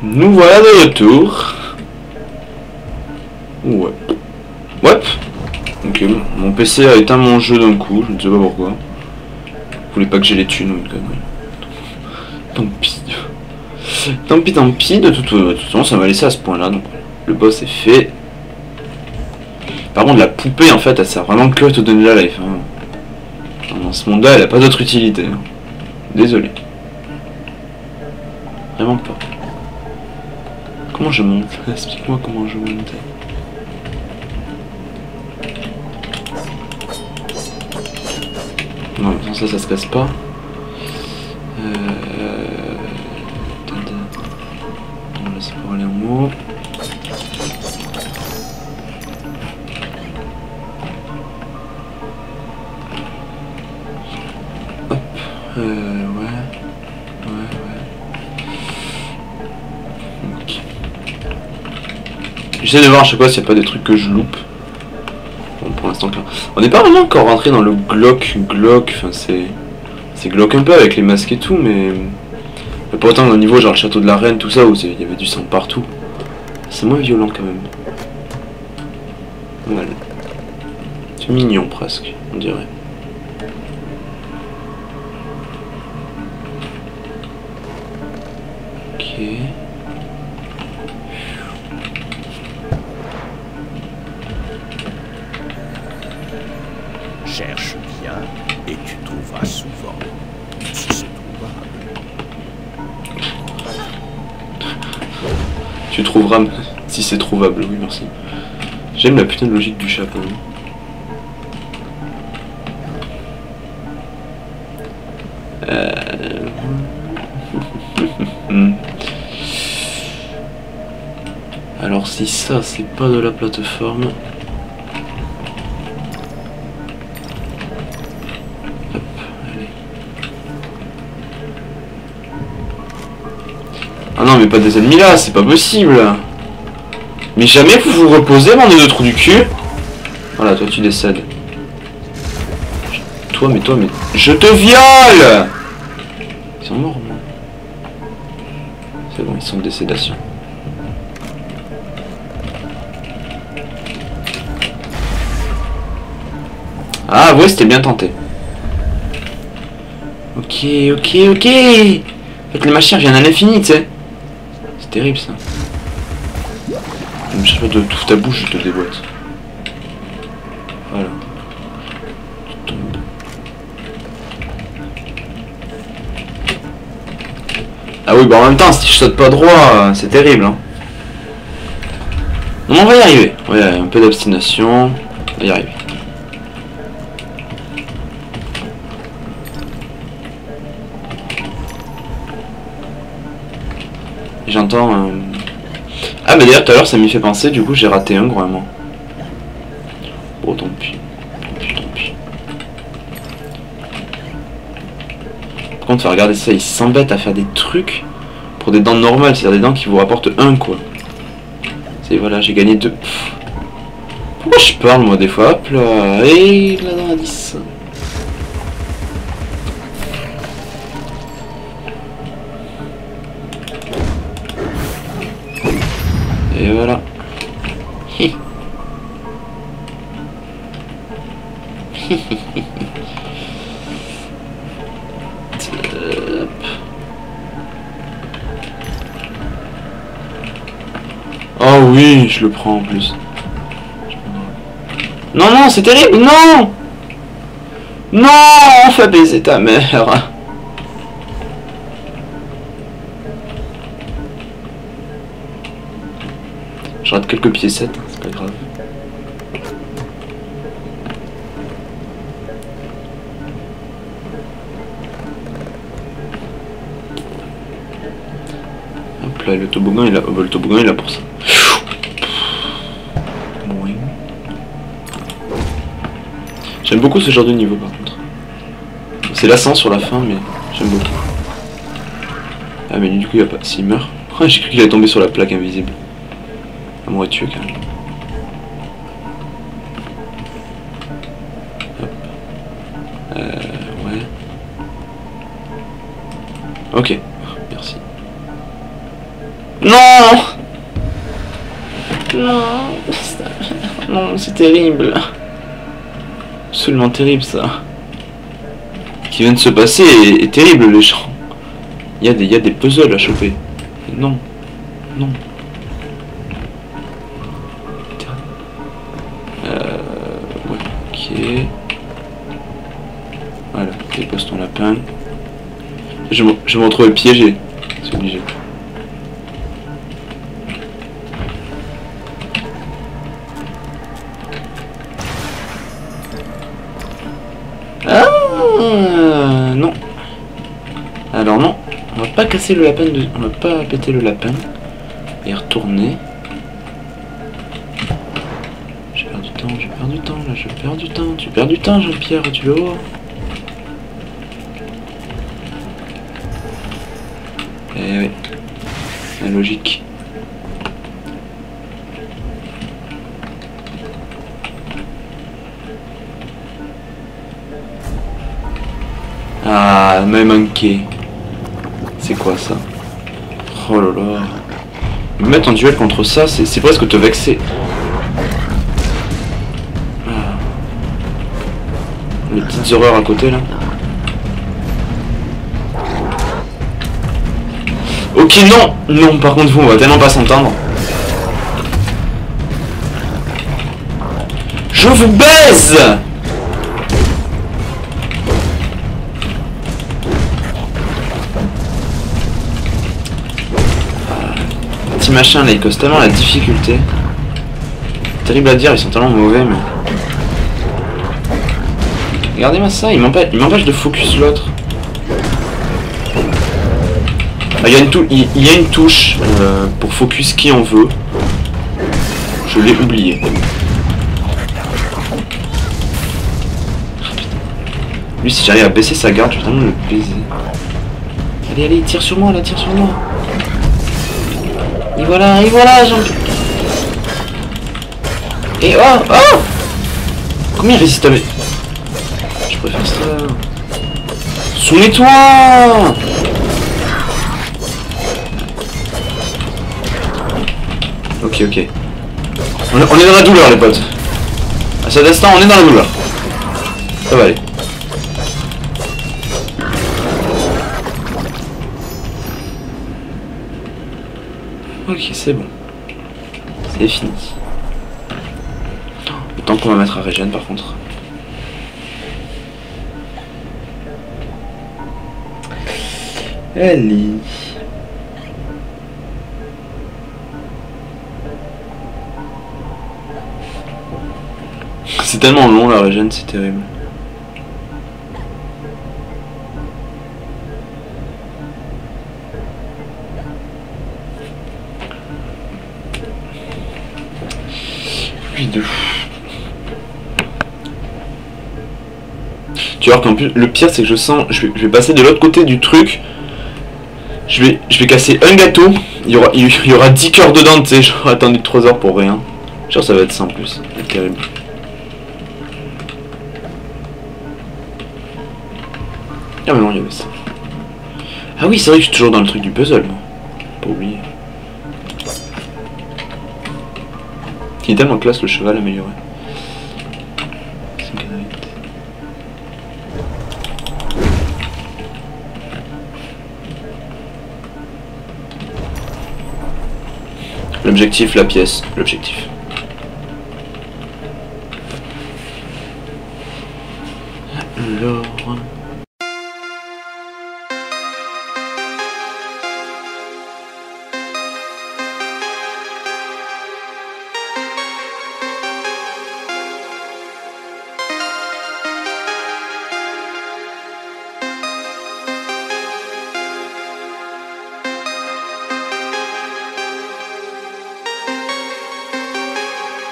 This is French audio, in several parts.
Nous voilà de retour. Ouais. Ouais. Ok, bon. Mon PC a éteint mon jeu d'un coup, je ne sais pas pourquoi. Je voulais pas que j'ai les thunes ou une connerie. Tant pis. Tant pis, de toute façon ça m'a laissé à ce point là, donc le boss est fait. Par contre la poupée en fait elle sert vraiment que à te donner la life. Hein. Dans ce monde là elle a pas d'autre utilité. Hein. Désolé. Vraiment pas. Comment je monte? Explique-moi comment je monte. Non, ça se casse pas. On laisse pas aller en haut. Hop. Ouais. Ok. J'essaie de voir à chaque fois s'il n'y a pas des trucs que je loupe. Bon, pour l'instant, on n'est pas vraiment encore rentré dans le Glock. Enfin, c'est Glock un peu avec les masques et tout, mais pas autant au niveau genre le château de la reine, tout ça, où il y avait du sang partout. C'est moins violent quand même. Voilà. C'est mignon presque, on dirait. Ok. Cherche bien et tu trouveras souvent, si c'est trouvable. Tu trouveras si c'est trouvable, oui merci. J'aime la putain de logique du chat quand même. Alors si ça c'est pas de la plateforme. Hop, allez. Ah non mais pas des ennemis là, c'est pas possible. Mais jamais vous vous reposez, bande de trous du cul. Voilà, toi tu décèdes. Toi mais je te viole. Ils sont morts moi. C'est bon, ils sont de décédation. Ah ouais, c'était bien tenté. Ok. En fait les machines reviennent à l'infini, tu sais. C'est terrible ça. Je sais pas de toute ta bouche, je te déboîte. Voilà. Tu tombes. Ah oui, bah en même temps, si je saute pas droit, c'est terrible. Hein. Non, on va y arriver. Ouais, un peu d'obstination. On va y arriver. J'entends... Ah mais d'ailleurs tout à l'heure ça m'y fait penser, du coup j'ai raté un vraiment. Bon tant pis. Par contre regardez ça, ils s'embêtent à faire des trucs pour des dents normales, c'est-à-dire des dents qui vous rapportent 1 quoi. C'est voilà, j'ai gagné 2. Pourquoi je parle moi des fois? Hop là, et la dent à 10. Et voilà. Oh oui, je le prends en plus. Non, c'est terrible, non. Non, on fait baiser ta mère. Je rate quelques piécettes, c'est pas grave. Hop là, le toboggan il est là pour ça. J'aime beaucoup ce genre de niveau par contre. C'est lassant sur la fin mais j'aime beaucoup. Ah mais du coup il y a pas. S'il meurt. J'ai cru qu'il allait tomber sur la plaque invisible. Ça m'aurait tué quand même. Hop. Ouais. Ok. Merci. Non. Non. Non, c'est terrible. Absolument terrible ça. Ce qui vient de se passer est terrible, les gens. Il y a des puzzles à choper. Non. Non. Ouais, ok. Voilà, dépose ton lapin. Je vais me retrouver piégé. C'est obligé. Ah non. Alors non, on va pas casser le lapin on va pas péter le lapin et retourner. Je perds du temps là, je perds du temps, tu perds du temps Jean-Pierre, tu le vois. Eh oui, la logique. Ah, m'a manqué. C'est quoi ça? Oh là là. Me mettre en duel contre ça, c'est presque te vexer. Ah. Les petites horreurs à côté là. Ok, non. Non, par contre vous, on va tellement pas s'entendre. Je vous baise. Petit machin là, il cause tellement la difficulté. Terrible à dire, ils sont tellement mauvais, mais... Regardez-moi ça, il m'empêche de focus l'autre. Ah, il y a une touche pour focus qui on veut. Je l'ai oublié. Lui, si j'arrive à baisser sa garde, je vais vraiment le baiser. Allez, allez, tire sur moi, là, tire sur moi. Et voilà, j'en... Et oh, oh! Combien il résiste à mes... Je préfère ça. Soumets-toi! Ok. On est dans la douleur, les potes. À cet instant, on est dans la douleur. Ça va aller. Ok, c'est bon. C'est fini. Le temps qu'on va mettre à régène, par contre. Allez. C'est tellement long la régène, c'est terrible. Puis de... Tu vois qu'en plus le pire c'est que je sens, je vais passer de l'autre côté du truc. Je vais casser un gâteau. Il y aura 10 cœurs dedans, tu sais. J'aurais attendu 3 heures pour rien. Genre ça va être ça en plus. C'est terrible. Ah mais non, il y avait ça. Ah oui, c'est vrai que je suis toujours dans le truc du puzzle. Pas oublier. Il est tellement classe le cheval amélioré. L'objectif, la pièce, l'objectif. Alors...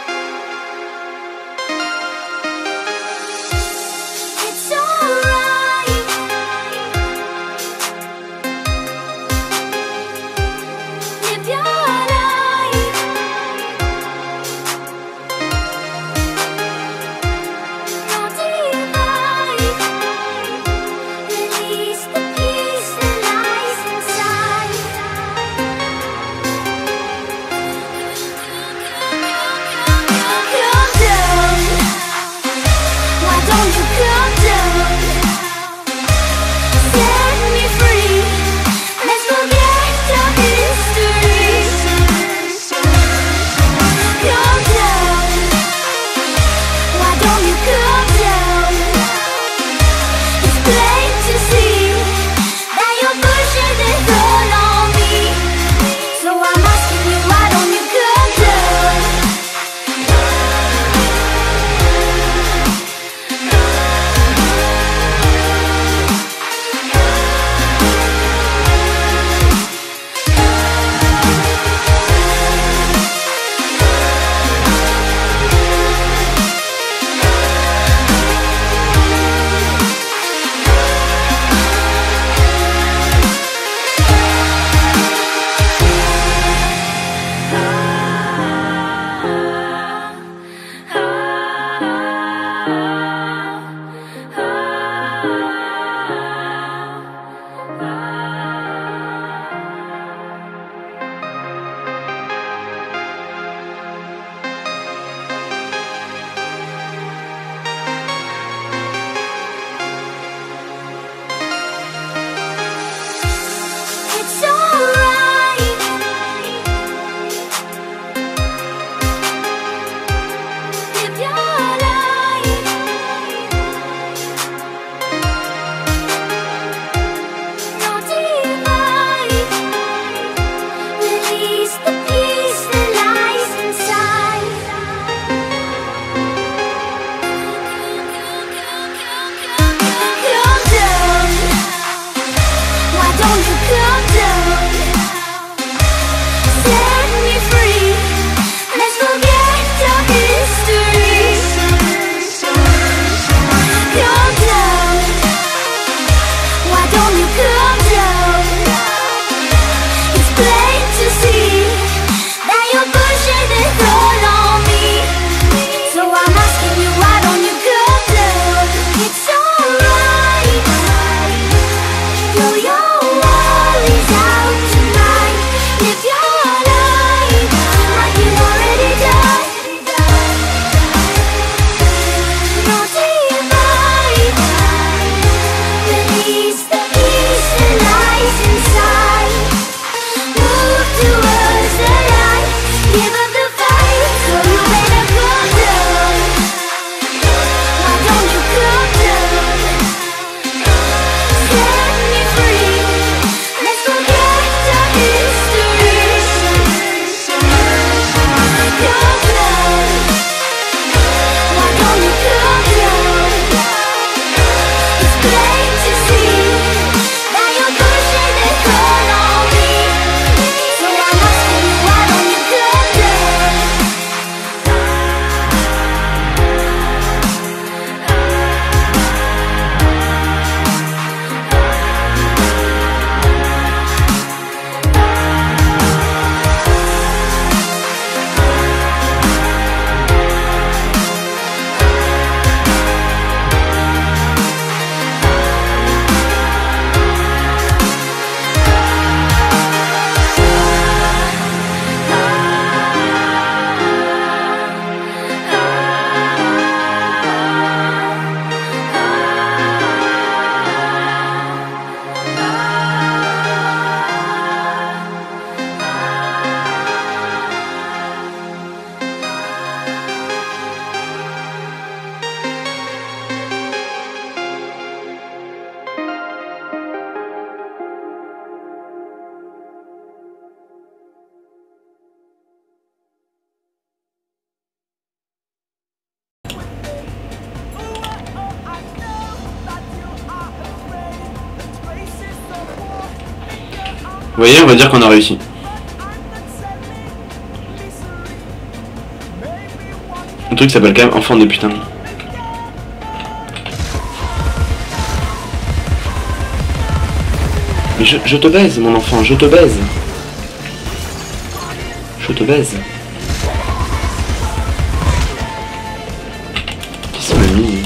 It's alright. Vous voyez, on va dire qu'on a réussi. Un truc qui s'appelle quand même enfant de putain. Mais je te baise, mon enfant, je te baise. Je te baise. Qui s'en a mis?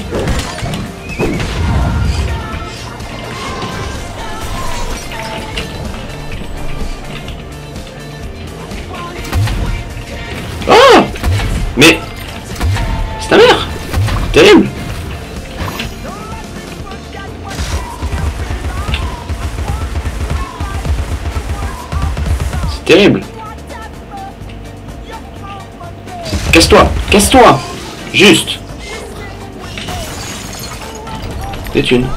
Oh! Mais... c'est ta mère! Terrible! C'est terrible! Casse-toi! Casse-toi! Juste! Des thunes.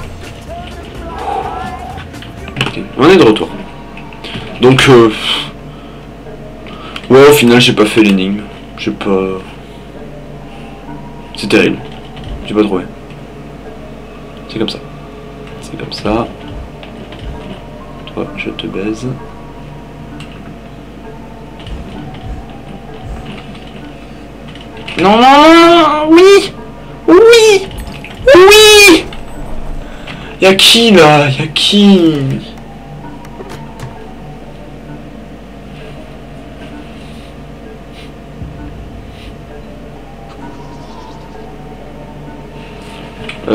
Ok, on est de retour. Donc, ouais, au final, j'ai pas fait l'énigme. J'ai pas... C'est terrible. J'ai pas trouvé. C'est comme ça. C'est comme ça. Toi, je te baise. Non, non, non, oui! Oui! Oui! Y'a qui, là? Y'a qui?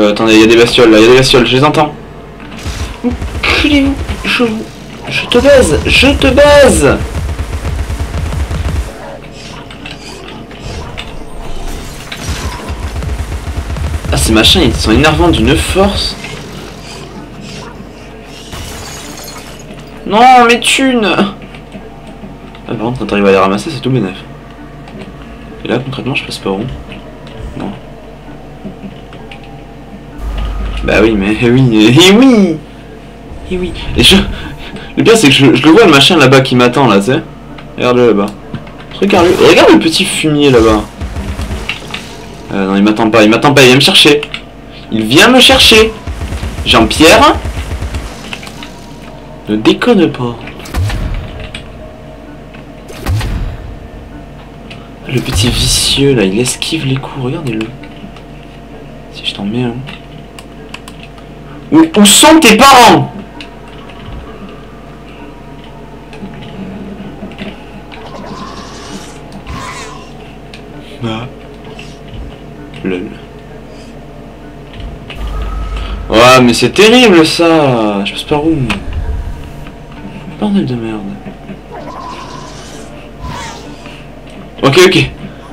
Attendez, il y a des bestioles là, il y a des bestioles, je les entends. Enculez-vous, je te baise, je te baise. Ah, ces machins, ils sont énervants d'une force. Non, mes thunes. Ah, par contre, quand t'arrives à les ramasser, c'est tout bénef. Et là, concrètement, je passe par où? Non. Bah oui, mais oui, et oui. Et oui. Et je... Le pire, c'est que je le vois, le machin là-bas qui m'attend, là, tu sais. Regarde-le là-bas. Regarde le petit fumier là-bas. Non, il m'attend pas, il vient me chercher. Il vient me chercher. Jean-Pierre, ne déconne pas. Le petit vicieux là, il esquive les coups, regardez-le. Si je t'en mets un. Où sont tes parents? Ah. Lol. Ouais, mais c'est terrible ça. Je passe par où? Bordel de merde. Ok, ok.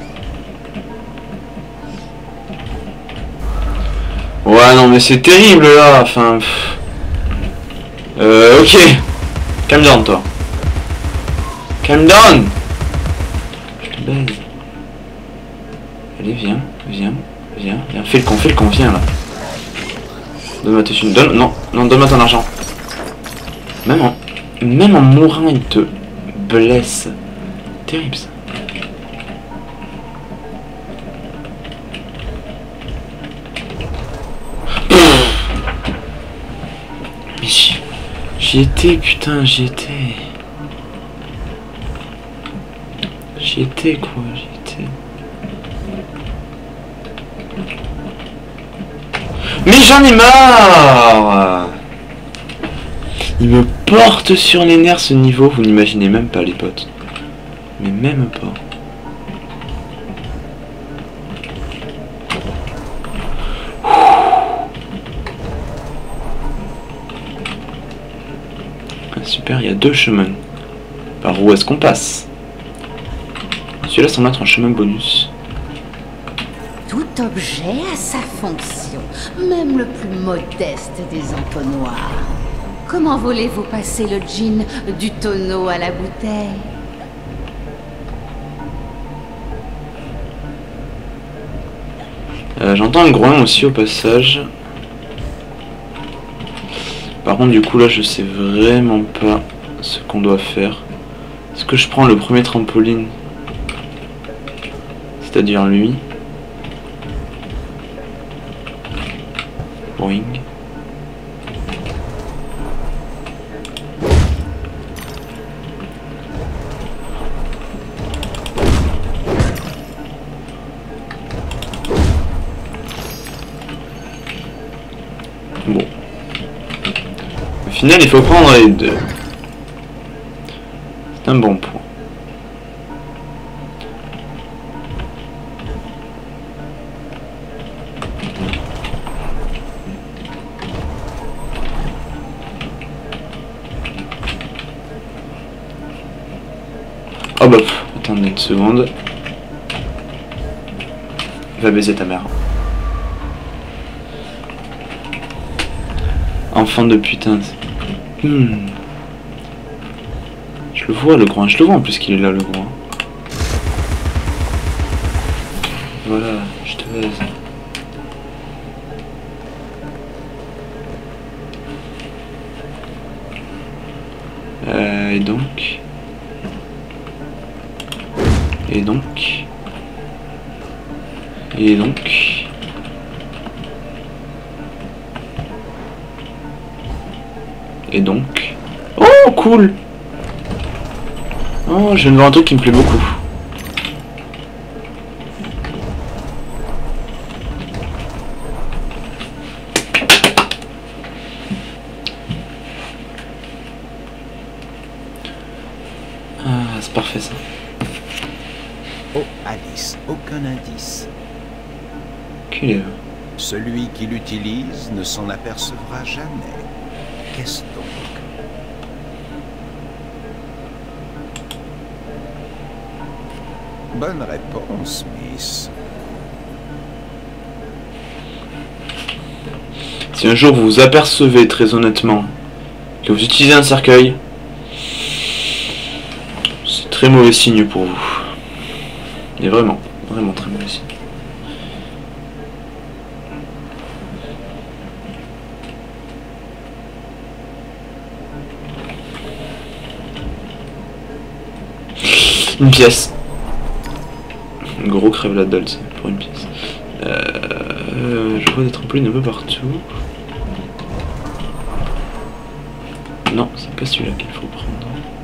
Ouais, non, mais c'est terrible là. Enfin. Ok. Calm down, toi. Calm down. Je te baise. Allez, viens, viens, viens, viens. Fais le con, viens là. Donne-moi tes thunes. Non, donne-moi ton argent. Même en mourant, il te blesse. Terrible ça. Mais j'y étais, putain, j'y étais. J'y étais, quoi, j'y étais. Mais j'en ai marre! Il me porte sur les nerfs ce niveau, vous n'imaginez même pas les potes. Mais même pas. Ah, super, il y a 2 chemins. Par où est-ce qu'on passe? Celui-là semble être un chemin bonus. Tout objet a sa fonction, même le plus modeste des entonnoirs. Comment voulez-vous passer le gin du tonneau à la bouteille? J'entends un groin aussi au passage. Par contre, du coup, là, je sais vraiment pas ce qu'on doit faire. Est-ce que je prends le premier trampoline? C'est-à-dire lui. Boing. Bon. Au final, il faut prendre les 2. C'est un bon point. Oh bah, attendez une seconde. Va baiser ta mère. Enfant de putain. Je le vois le groin, je le vois en plus qu'il est là le groin. Voilà, je te baise. Et donc... Et donc... Et donc... Et donc... Oh, cool! Oh, je viens de voir un truc qui me plaît beaucoup. Ah, c'est parfait ça. Oh, Alice, aucun indice. Qu'il est... Celui qui l'utilise ne s'en apercevra jamais. Qu'est-ce donc? Bonne réponse, Miss. Si un jour vous vous apercevez très honnêtement que vous utilisez un cercueil, c'est très mauvais signe pour vous. Et vraiment, vraiment très mauvais signe. Une pièce. Un gros crève la dalle, c'est pour une pièce. Je vois des trampolines un peu partout. Non, c'est pas celui-là qu'il faut prendre.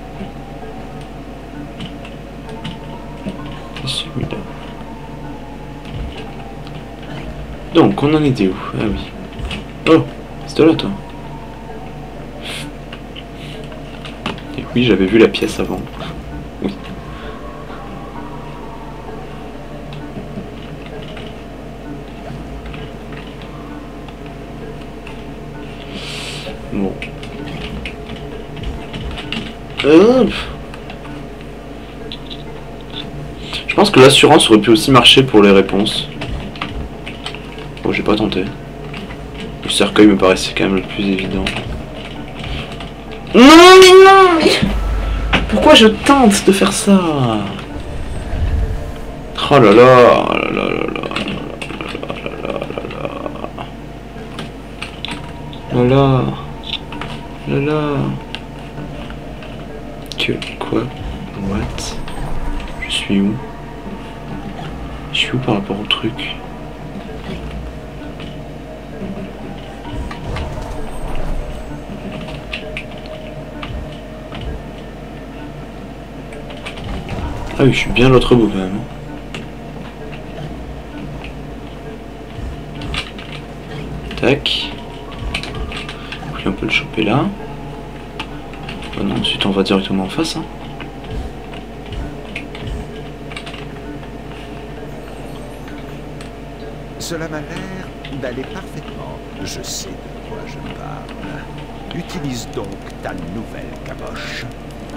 C'est celui-là. Donc, on en était où? Ah oui. Oh, c'était là, toi. Et oui, j'avais vu la pièce avant. Oui. Bon. Je pense que l'assurance aurait pu aussi marcher pour les réponses. Bon, j'ai pas tenté. Le cercueil me paraissait quand même le plus évident. Non, mais non, mais... Pourquoi je tente de faire ça? Oh là là, oh là là là là. Là là là. Que quoi? What? Je suis où? Je suis où par rapport au truc? Ah oui, je suis bien l'autre bout quand même. Tac. Puis on peut le choper là. Oh non, ensuite on va directement en face. Hein. Cela m'a l'air d'aller parfaitement. Je sais de quoi je parle. Utilise donc ta nouvelle caboche.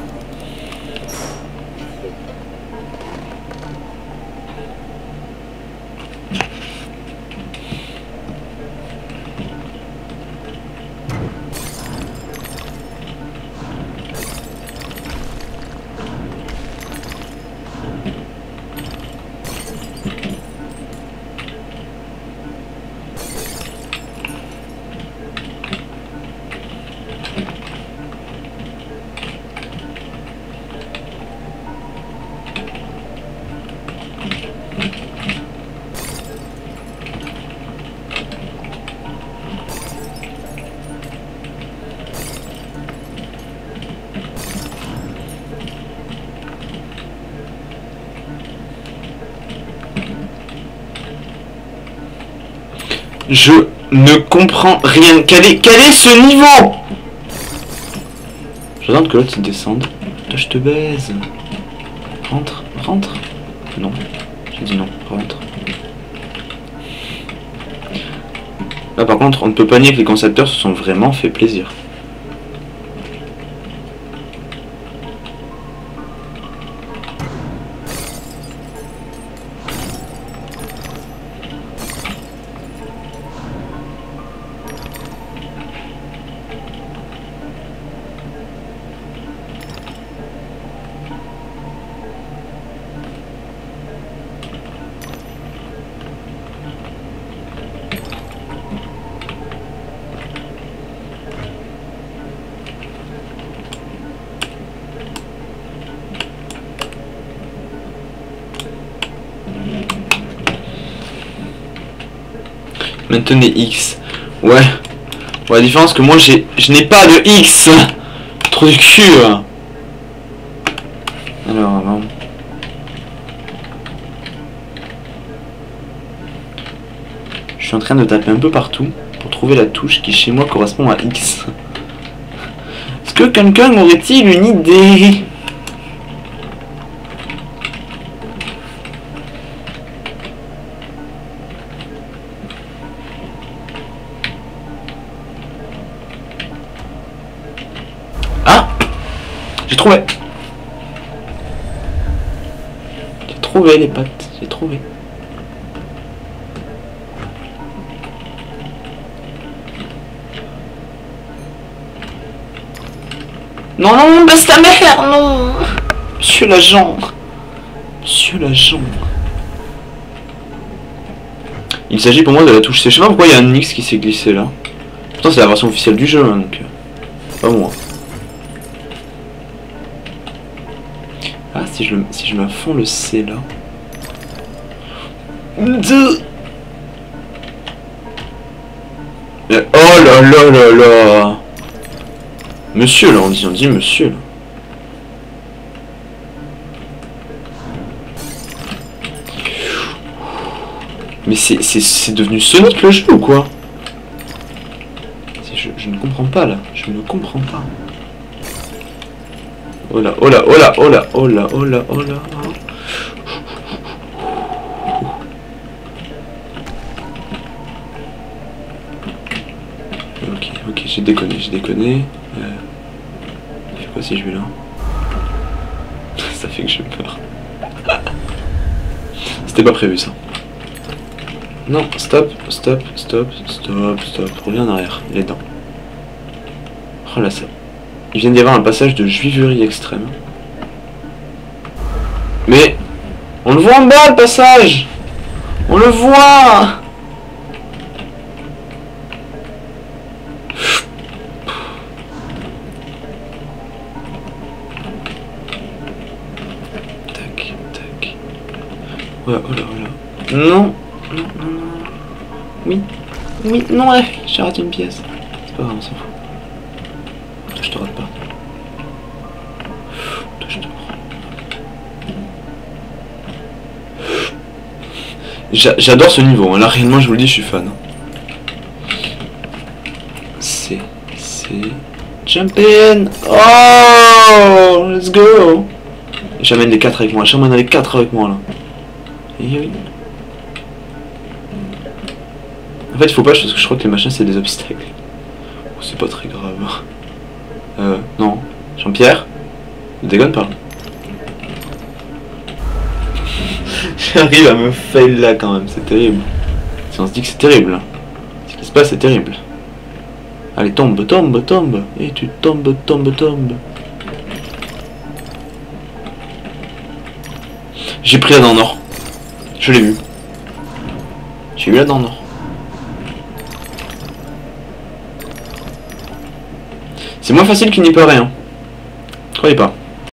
Je ne comprends rien. Quel est ce niveau? J'attends que l'autre se descende. Là, je te baise. Rentre, rentre. Non, j'ai dit non, rentre. Là par contre, on ne peut pas nier que les concepteurs se sont vraiment fait plaisir. Maintenez X. Ouais. Bon, la différence que moi je n'ai pas de X. Trop du cul. Alors avant. Je suis en train de taper un peu partout pour trouver la touche qui chez moi correspond à X. Est-ce que quelqu'un aurait-il une idée? J'ai trouvé. J'ai trouvé les pattes. J'ai trouvé. Non, non, baisse ta mère, non. Monsieur l'agent. Monsieur l'agent. Il s'agit pour moi de la touche C. Je sais pas pourquoi il y a un X qui s'est glissé là. Pourtant c'est la version officielle du jeu, hein, donc... pas moi. Ah, si je mets à fond le C là... Oh là là là là. Monsieur là, on dit monsieur là. Mais c'est devenu Sonic le jeu ou quoi? Je ne comprends pas là, je ne comprends pas. Oh là, oh là, oh là, oh là, oh là, oh là, oh là. Ok, j'ai déconné. Ça fait quoi si je vais là? Ça fait que je meurs. C'était pas prévu ça. Non, stop, reviens en arrière, les dents. Oh là ça. Il vient d'y avoir un passage de juiverie extrême. Mais on le voit en bas le passage. On le voit. Tac. Oh là. Non. Oui, non, ouais, j'ai raté une pièce. C'est pas grave, on s'en fout. Toi, je te rate pas. Toi, je te prends. J'adore ce niveau, hein. Là, réellement, je vous le dis, je suis fan. C'est... Jump in. Oh, let's go. J'amène les 4 avec moi, là. Et oui. En fait, il faut pas, parce que je crois que les machins c'est des obstacles. Oh, c'est pas très grave. Non. Jean-Pierre, ne déconne pas. J'arrive à me fail là quand même, c'est terrible. Si on se dit que c'est terrible, ce qui se passe c'est terrible. Allez, tombe. Et tu tombes. J'ai pris la dent en or. Je l'ai vu. J'ai eu la dent en or. C'est moins facile qu'il n'y peut rien. Croyez pas.